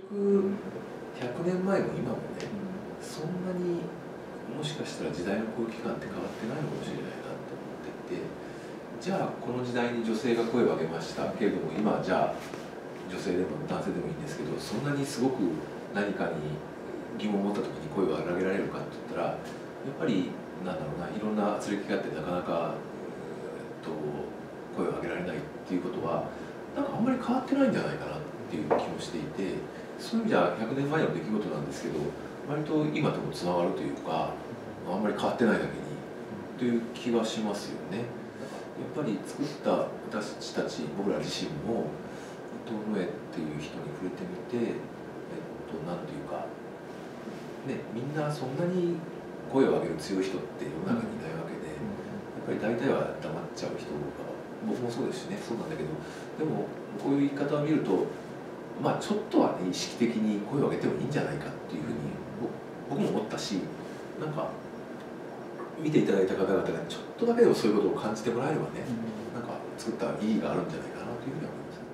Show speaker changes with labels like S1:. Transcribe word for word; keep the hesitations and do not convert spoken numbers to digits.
S1: 局ひゃくねんまえも今もね、そんなにもしかしたら時代の空気感って変わってないのかもしれないなと思っていて、じゃあこの時代に女性が声を上げましたけれども、今じゃあ女性でも男性でもいいんですけど、そんなにすごく何かに疑問を持った時に声を上げられるかって言ったら、やっぱりなんだろうな、いろんな圧力があってなかなか、えっと、声を上げられないっていうことはなんかあんまり変わってないんじゃないかなっていう気もしていて、そういう意味じゃひゃくねんまえの出来事なんですけど、割と今ともつながるというか、あんまり変わってないだけにという気はしますよね。やっぱり作った私たち、僕ら自身も伊藤野枝っていう人に触れてみて、えっとなんていうかね、みんなそんなに声を上げる強い人って世の中にいないわけで、やっぱり大体は黙っちゃう人が、僕もそうですしね、そうなんだけど、でもこういう言い方を見ると、まあちょっとはね、意識的に声を上げてもいいんじゃないかっていうふうに僕も思ったし、なんか見ていただいた方々がちょっとだけでもそういうことを感じてもらえればね、なんか作った意義があるんじゃないかなというふうに思います。